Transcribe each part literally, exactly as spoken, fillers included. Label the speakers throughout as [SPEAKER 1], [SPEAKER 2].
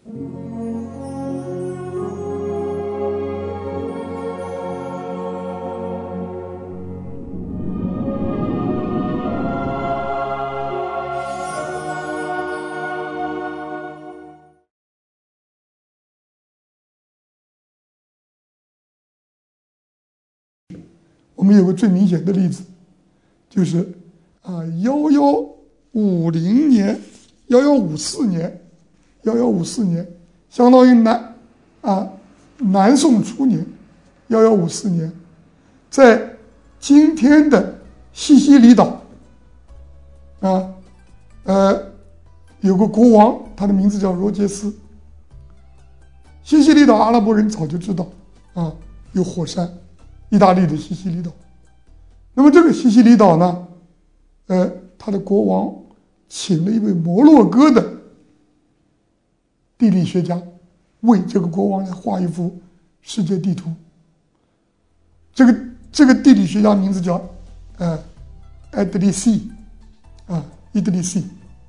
[SPEAKER 1] 我们有个最明显的例子，就是啊，幺幺五零年、幺幺五四年、幺幺五四年，相当于南啊南宋初年，幺幺五四年，在今天的西西里岛啊，呃，有个国王，他的名字叫罗杰斯。西西里岛阿拉伯人早就知道啊，有火山。意大利的西西里岛，那么这个西西里岛呢，呃，他的国王请了一位摩洛哥的地理学家，为这个国王来画一幅世界地图。这个这个地理学家名字叫呃艾德里西啊，伊德里西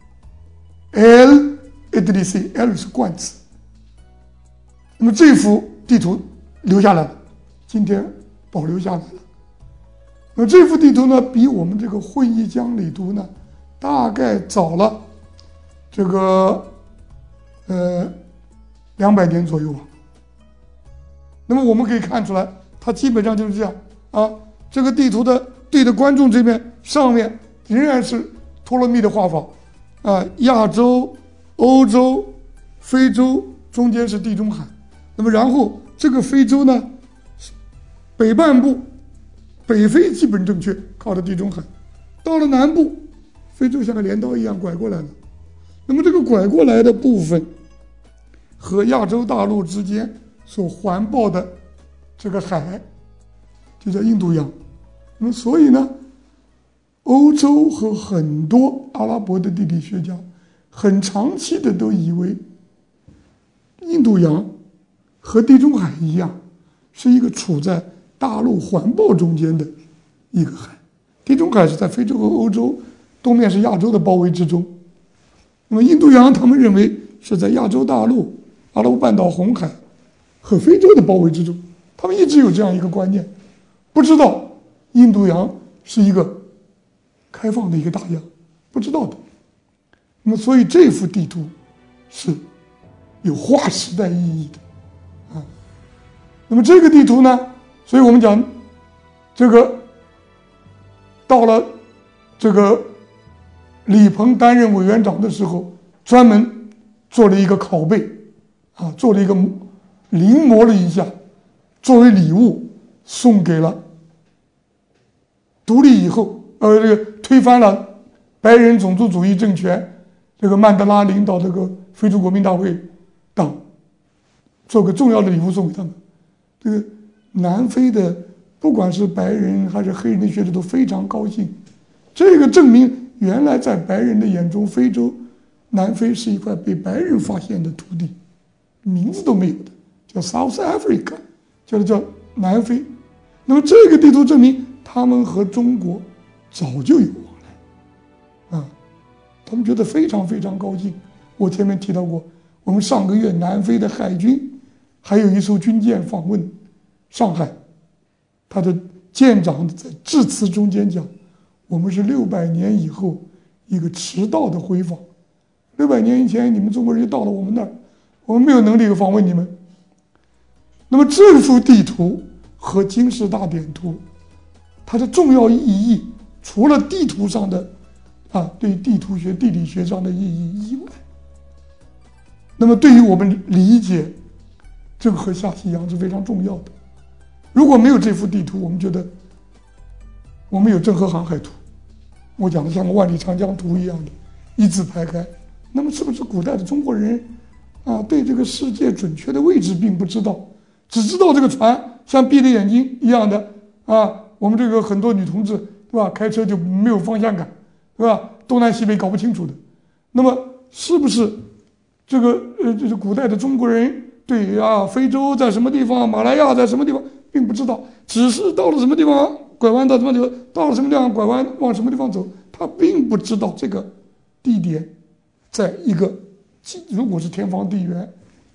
[SPEAKER 1] ，L 伊德里西 ，L 是冠词。那么这幅地图留下来了，今天保留下来了。那么这幅地图呢，比我们这个会议江里图呢，大概早了这个呃两百年左右吧。那么我们可以看出来，它基本上就是这样啊。这个地图的对的观众这边上面仍然是托勒密的画法啊，亚洲、欧洲、非洲，中间是地中海。那么然后这个非洲呢，北半部北非基本正确，靠着地中海。到了南部，非洲像个镰刀一样拐过来了。那么这个拐过来的部分和亚洲大陆之间所环抱的这个海就叫印度洋。那么所以呢，欧洲和很多阿拉伯的地理学家很长期的都以为印度洋和地中海一样，是一个处在大陆环抱中间的一个海。地中海是在非洲和欧洲，东面是亚洲的包围之中。那么印度洋他们认为是在亚洲大陆、阿拉伯半岛、红海和非洲的包围之中。他们一直有这样一个观念，不知道印度洋是一个开放的一个大洋，不知道的。那么所以这幅地图是有划时代意义的啊。那么这个地图呢，所以我们讲这个到了这个李鹏担任委员长的时候，专门做了一个拷贝啊，做了一个临摹了一下，作为礼物送给了独立以后呃这个推翻了白人种族主义政权这个曼德拉领导这个非洲国民大会党，做个重要的礼物送给他们。这个南非的不管是白人还是黑人的学者都非常高兴，这个证明原来在白人的眼中，非洲南非是一块被白人发现的土地，名字都没有的，叫 South Africa， 叫叫南非。那么这个地图证明他们和中国早就有往来啊，他们觉得非常非常高兴。我前面提到过，我们上个月南非的海军还有一艘军舰访问上海，他的舰长在致辞中间讲，我们是六百年以后一个迟到的回访，六百年以前你们中国人就到了我们那儿，我们没有能力访问你们。那么这幅地图和金氏大点图它的重要意义，除了地图上的啊对地图学地理学上的意义以外，那么对于我们理解郑和下西洋是非常重要的。如果没有这幅地图，我们觉得我们有郑和航海图，我讲的像个万里长江图一样的一字排开，那么是不是古代的中国人啊对这个世界准确的位置并不知道，只知道这个船像闭着眼睛一样的啊，我们这个很多女同志对吧，开车就没有方向感对吧，东南西北搞不清楚的。那么是不是这个呃就是古代的中国人对啊非洲在什么地方，马来亚在什么地方并不知道，只是到了什么地方拐弯到什么地方，到了什么地方拐弯往什么地方走，他并不知道这个地点在一个如果是天方地圆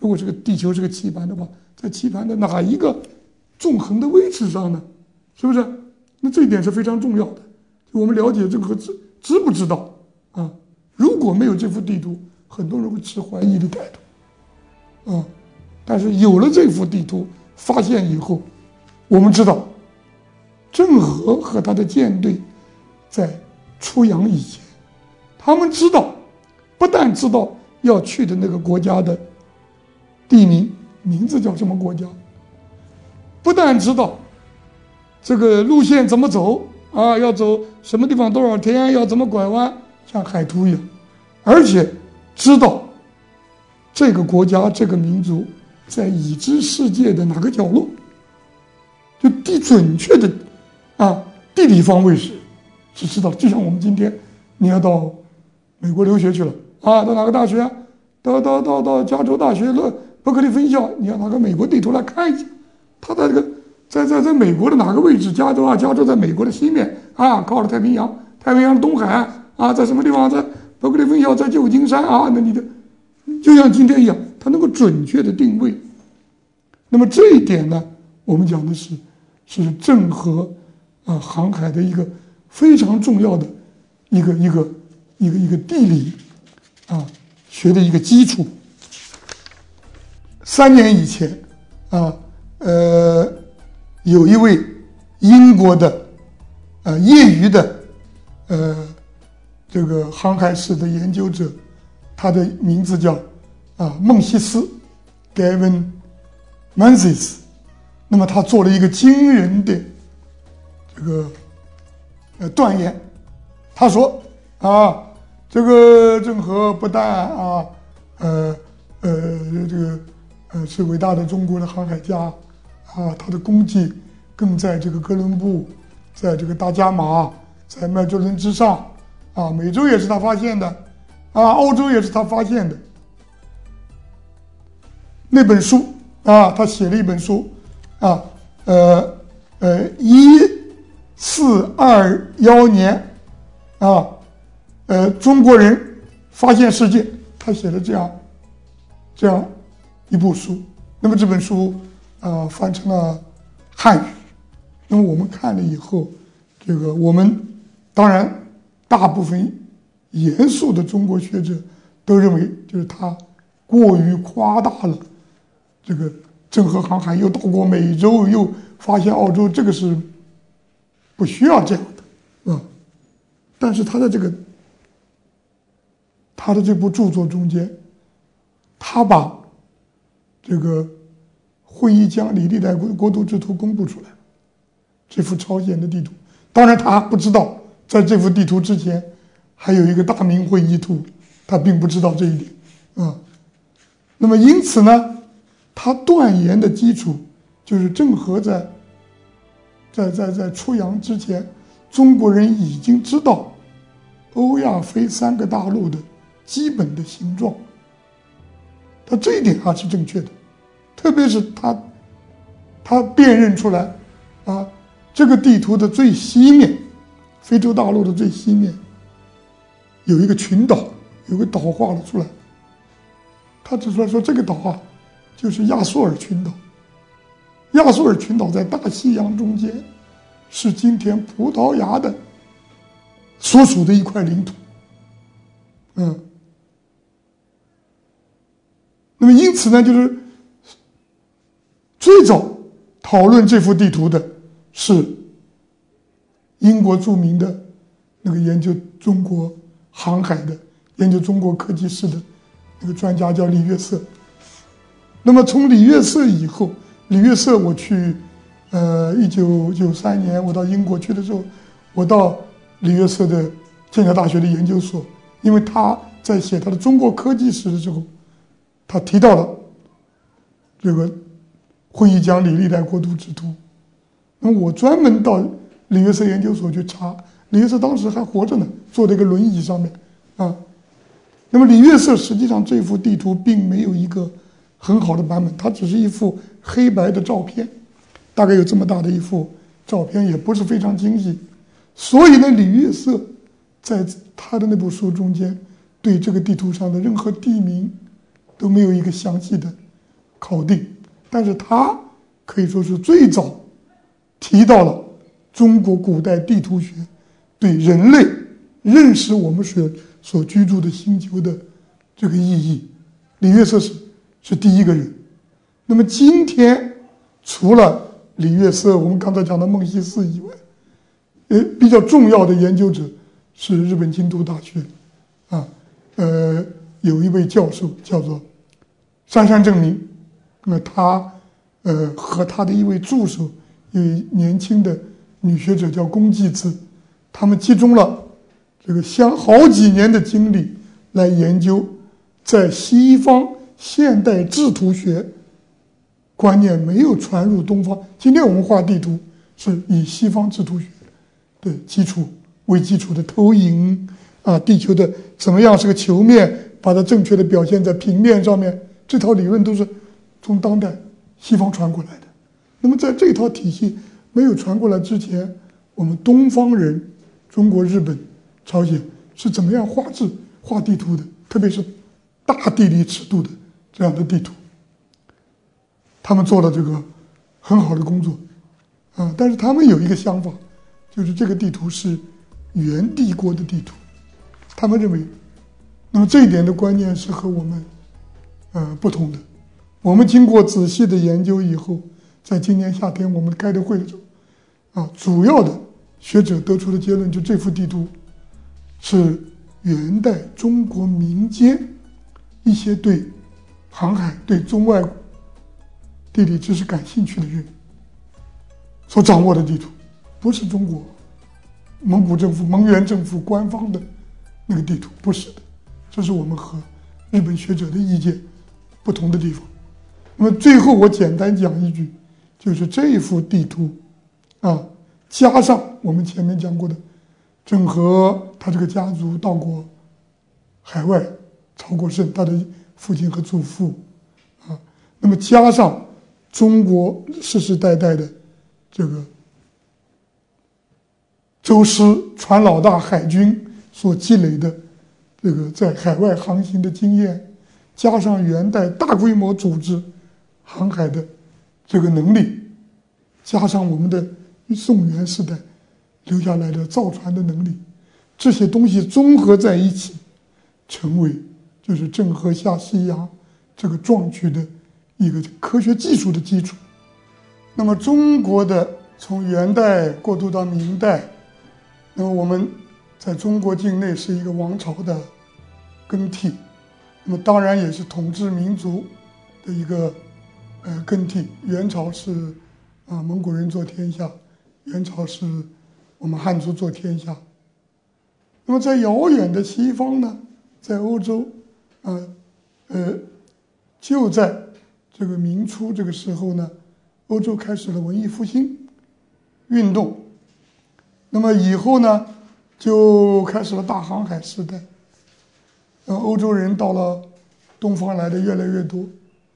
[SPEAKER 1] 如果这个地球是个棋盘的话，在棋盘的哪一个纵横的位置上呢？是不是？那这一点是非常重要的。我们了解这个知知不知道啊？如果没有这幅地图，很多人会持怀疑的态度啊。但是有了这幅地图发现以后，我们知道郑和和他的舰队在出洋以前，他们知道，不但知道要去的那个国家的地名名字叫什么国家，不但知道这个路线怎么走啊，要走什么地方多少天，要怎么拐弯，像海图一样，而且知道这个国家这个民族在已知世界的哪个角落，就地准确的啊地理方位是是知道的。就像我们今天你要到美国留学去了啊，到哪个大学啊？到到到到加州大学了伯克利分校，你要拿个美国地图来看一下，它在这个在在在美国的哪个位置？加州啊，加州在美国的西面啊，靠着太平洋，太平洋的东海岸啊，在什么地方？在伯克利分校，在旧金山啊，那你的就像今天一样，它能够准确的定位。那么这一点呢，我们讲的是是郑和啊航海的一个非常重要的一个一个一个一个地理啊学的一个基础。三年以前啊，呃，有一位英国的呃业余的呃这个航海史的研究者，他的名字叫啊孟西斯 Gavin Menzies， 那么他做了一个惊人的这个呃断言，他说啊，这个郑和不但啊呃呃这个呃是伟大的中国的航海家啊，他的功绩更在这个哥伦布，在这个大加马，在麦哲伦之上啊，美洲也是他发现的啊，欧洲也是他发现的。那本书啊，他写了一本书啊，呃呃，一四二幺年啊，呃，中国人发现世界，他写了这样这样一部书。那么这本书啊，翻成了汉语。那么我们看了以后，这个我们当然大部分严肃的中国学者都认为，就是他过于夸大了这个郑和航海，又到过美洲，又发现澳洲，这个是不需要这样的啊。但是他的这个他的这部著作中间，他把这个会议江里历代国土之图公布出来了，这幅朝鲜的地图。当然他不知道在这幅地图之前还有一个大明会议图，他并不知道这一点啊。那么因此呢，他断言的基础就是郑和在在在在出洋之前，中国人已经知道欧亚非三个大陆的基本的形状，他这一点还是正确的。特别是他他辨认出来啊，这个地图的最西面，非洲大陆的最西面有一个群岛，有个岛画了出来，他指出来说这个岛啊就是亚速尔群岛。亚速尔群岛在大西洋中间，是今天葡萄牙的所属的一块领土。嗯，那么因此呢，就是最早讨论这幅地图的是英国著名的那个研究中国航海的、研究中国科技史的那个专家叫李约瑟。那么从李约瑟以后，李约瑟我去，呃，一九九三年我到英国去的时候，我到李约瑟的剑桥大学的研究所，因为他在写他的中国科技史的时候，他提到了这个会议江里历代国土之图。那么我专门到李约瑟研究所去查，李约瑟当时还活着呢，坐在一个轮椅上面啊。那么李约瑟实际上这幅地图并没有一个很好的版本，它只是一幅黑白的照片，大概有这么大的一幅照片，也不是非常精细。所以呢，李约瑟在他的那部书中间，对这个地图上的任何地名都没有一个详细的考定，但是他可以说是最早提到了中国古代地图学对人类认识我们所所居住的星球的这个意义。李约瑟是是第一个人。那么今天除了李约瑟，我们刚才讲的孟西斯以外，呃，比较重要的研究者是日本京都大学啊，呃，有一位教授叫做杉山正明，那么他呃和他的一位助手，一位年轻的女学者叫宫纪子，他们集中了这个相好几年的精力来研究在西方现代制图学观念没有传入东方。今天我们画地图是以西方制图学的基础为基础的投影啊，地球的怎么样是个球面，把它正确的表现在平面上面，这套理论都是从当代西方传过来的。那么在这套体系没有传过来之前，我们东方人，中国、日本、朝鲜是怎么样画制画地图的，特别是大地理尺度的这样的地图，他们做了这个很好的工作啊。但是他们有一个想法，就是这个地图是原帝国的地图，他们认为，那么这一点的观念是和我们呃不同的。我们经过仔细的研究以后，在今年夏天我们开的会的时候啊，主要的学者得出的结论就这幅地图是元代中国民间一些对航海、对中外地理知识感兴趣的人所掌握的地图，不是中国蒙古政府、蒙元政府官方的那个地图，不是的。这是我们和日本学者的意见不同的地方。那么最后我简单讲一句，就是这一幅地图啊，加上我们前面讲过的郑和他这个家族到过海外朝过圣，他的父亲和祖父啊，那么加上中国世世代代的这个周师船老大海军所积累的这个在海外航行的经验，加上元代大规模组织航海的这个能力，加上我们的宋元时代留下来的造船的能力，这些东西综合在一起，成为就是郑和下西洋这个壮举的一个科学技术的基础。那么中国的从元代过渡到明代，那么我们在中国境内是一个王朝的更替，那么当然也是统治民族的一个呃更替。元朝是啊、呃、蒙古人做天下，元朝是我们汉族做天下。那么在遥远的西方呢，在欧洲啊 呃, 呃就在这个明初这个时候呢，欧洲开始了文艺复兴运动。那么以后呢，就开始了大航海时代，呃，欧洲人到了东方来的越来越多。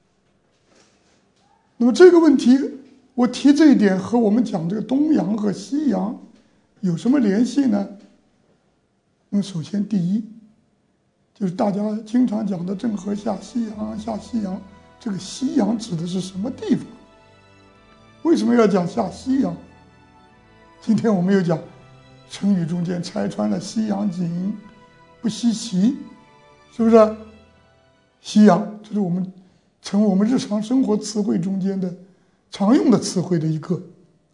[SPEAKER 1] 那么这个问题，我提这一点和我们讲这个东洋和西洋有什么联系呢？那么首先第一，就是大家经常讲的郑和下西洋，下西洋，这个西洋指的是什么地方？为什么要讲下西洋？今天我们又讲成语中间拆穿了西洋景，不稀奇，是不是？西洋这是我们成为我们日常生活词汇中间的常用的词汇的一个。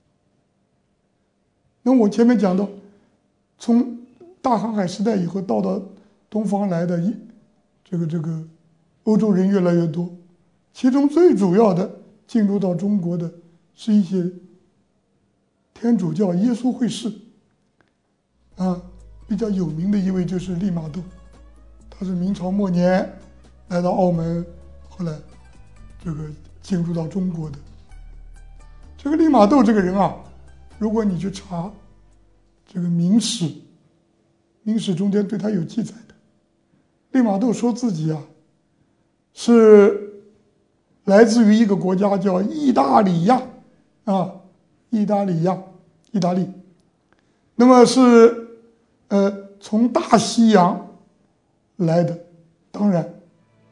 [SPEAKER 1] 那我前面讲到，从大航海时代以后到到东方来的这个这个欧洲人越来越多，其中最主要的进入到中国的是一些天主教耶稣会士啊，比较有名的一位就是利玛窦，他是明朝末年来到澳门，后来这个进入到中国的。这个利玛窦这个人啊，如果你去查这个明史，明史中间对他有记载的。利玛窦说自己啊是来自于一个国家叫意大利亚啊，意大利亚，意大利。那么是呃从大西洋来的，当然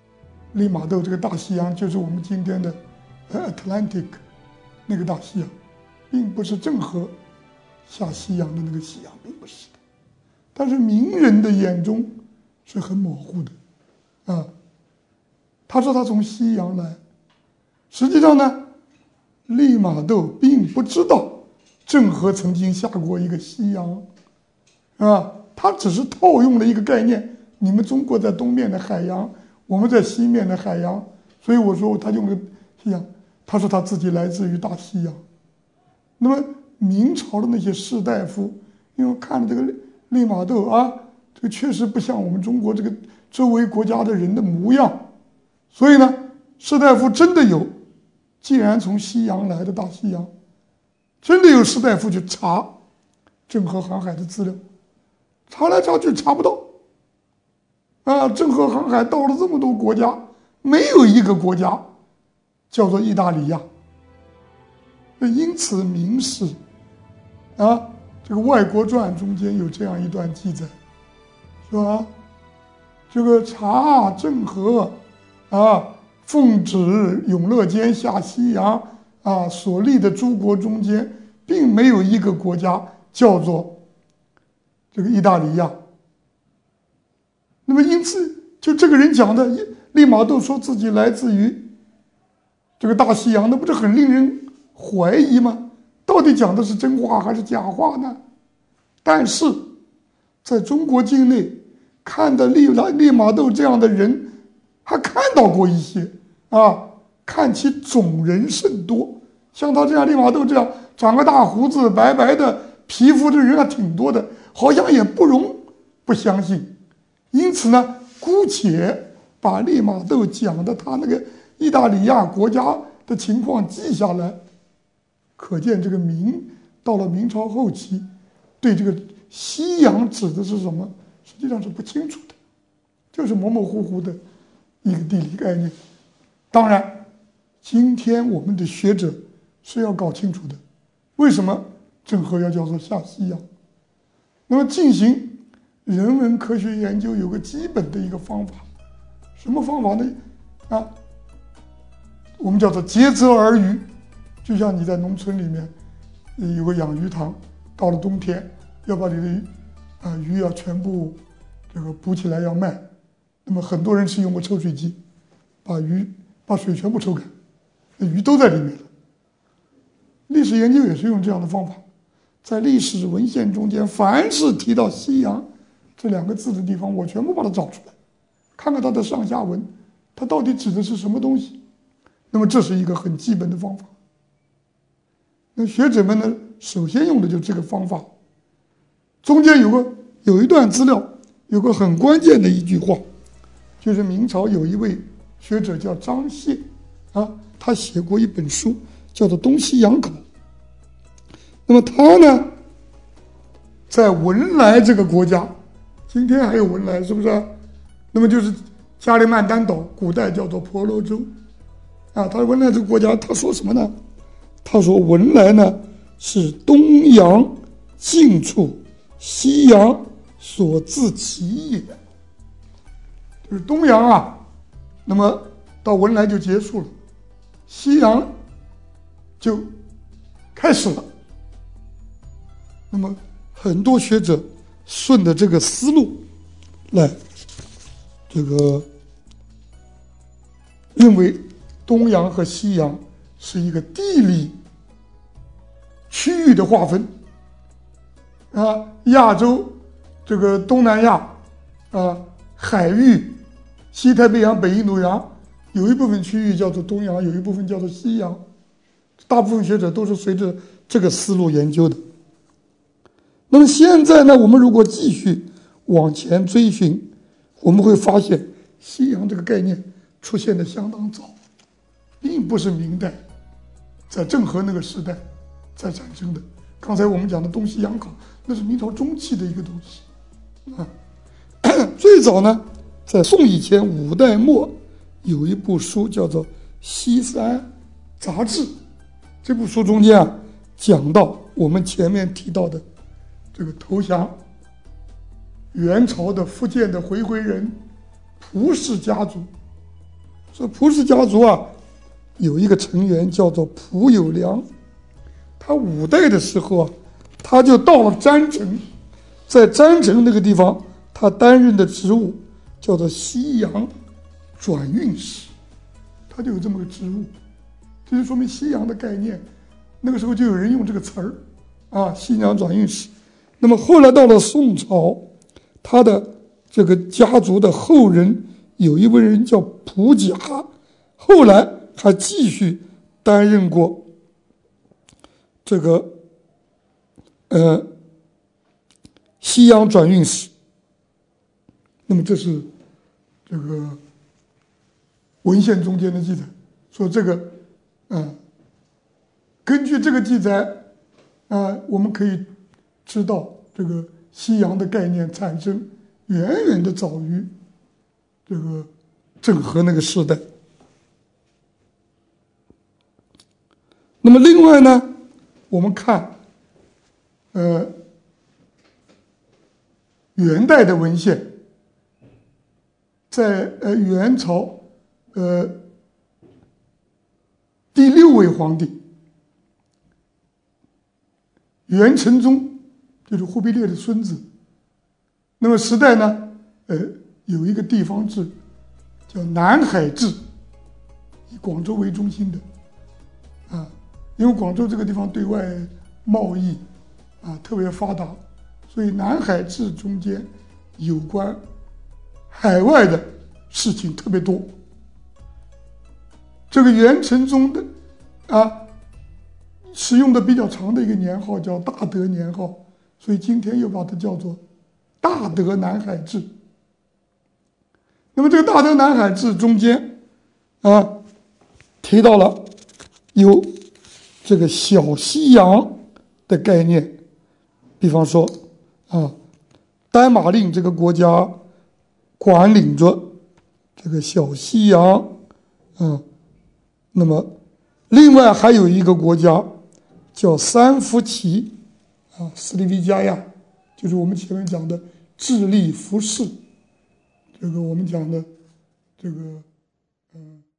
[SPEAKER 1] 利玛窦这个大西洋就是我们今天的呃 Atlantic 那个大西洋，并不是郑和下西洋的那个西洋，并不是的。但是名人的眼中是很模糊的啊。他说他从西洋来，实际上呢，利玛窦并不知道郑和曾经下过一个西洋啊，他只是套用了一个概念，你们中国在东面的海洋，我们在西面的海洋，所以我说他用了西洋。他说他自己来自于大西洋。那么明朝的那些士大夫，因为看了这个利玛窦啊，这个确实不像我们中国这个周围国家的人的模样，所以呢，士大夫真的有，既然从西洋来的大西洋，真的有士大夫去查郑和航海的资料，查来查去查不到。啊，郑和航海到了这么多国家，没有一个国家叫做意大利亚。因此明史啊，这个《外国传》中间有这样一段记载，是吧？这个查郑和啊，奉旨永乐间下西洋啊，所立的诸国中间，并没有一个国家叫做这个意大利亚。那么因此，就这个人讲的，利玛窦说自己来自于这个大西洋，那不是很令人怀疑吗？到底讲的是真话还是假话呢？但是在中国境内看的利利玛窦这样的人，还看到过一些啊，看其种人甚多。像他这样利玛窦这样长个大胡子、白白的皮肤的人还挺多的，好像也不容不相信。因此呢，姑且把利玛窦讲的他那个意大利亚国家的情况记下来。可见这个明到了明朝后期，对这个西洋指的是什么，实际上是不清楚的，就是模模糊糊的一个地理概念。当然，今天我们的学者是要搞清楚的，为什么郑和要叫做下西洋？那么进行人文科学研究有个基本的一个方法，什么方法呢？啊，我们叫做竭泽而渔。就像你在农村里面有个养鱼塘，到了冬天要把你的鱼啊鱼啊全部这个捕起来要卖，那么很多人是用个抽水机把鱼把水全部抽干，那鱼都在里面了。历史研究也是用这样的方法，在历史文献中间，凡是提到西洋这两个字的地方，我全部把它找出来，看看它的上下文，它到底指的是什么东西。那么这是一个很基本的方法。那学者们呢，首先用的就是这个方法。中间有个有一段资料，有个很关键的一句话，就是明朝有一位学者叫张燮啊，他写过一本书叫做《东西洋考》。那么他呢，在文莱这个国家，今天还有文莱，是不是啊？那么就是加里曼丹岛，古代叫做婆罗洲啊。他文莱这个国家，他说什么呢？他说文莱呢是东洋近处，西洋所自其也，就是东洋啊，那么到文莱就结束了，西洋就开始了。那么很多学者顺着这个思路来这个认为东洋和西洋是一个地理区域的划分啊，亚洲这个东南亚啊海域，西太平洋、北印度洋有一部分区域叫做东洋，有一部分叫做西洋。大部分学者都是随着这个思路研究的。那么现在呢，我们如果继续往前追寻，我们会发现西洋这个概念出现的相当早，并不是明代在郑和那个时代才产生的。刚才我们讲的东西洋考，那是明朝中期的一个东西啊。最早呢，在宋以前五代末有一部书叫做《西三杂志》，这部书中间啊讲到我们前面提到的这个投降元朝的福建的回回人蒲氏家族说蒲氏家族啊，有一个成员叫做蒲友良，他五代的时候啊，他就到了詹城，在詹城那个地方，他担任的职务叫做西洋转运使，他就有这么个职务，这就说明西洋的概念，那个时候就有人用这个词儿啊，西洋转运使。那么后来到了宋朝，他的这个家族的后人有一位人叫蒲甲，后来还继续担任过这个呃西洋转运使。那么这是这个文献中间的记载，说这个嗯、呃，根据这个记载啊、呃，我们可以知道这个西洋的概念产生远远的早于这个郑和那个时代。那么另外呢，我们看呃元代的文献，在呃元朝呃第六位皇帝元成宗，就是忽必烈的孙子。那么时代呢，呃，有一个地方志叫南海志，以广州为中心的，啊，因为广州这个地方对外贸易啊特别发达，所以南海志中间有关海外的事情特别多。这个元成宗的啊，使用的比较长的一个年号叫大德年号，所以今天又把它叫做大德南海志。那么这个大德南海志中间啊，提到了有这个小西洋的概念，比方说啊，丹马令这个国家管理着这个小西洋，嗯，那么另外还有一个国家叫三福齐啊，斯里维加亚，就是我们前面讲的智利、福氏，这个我们讲的这个嗯。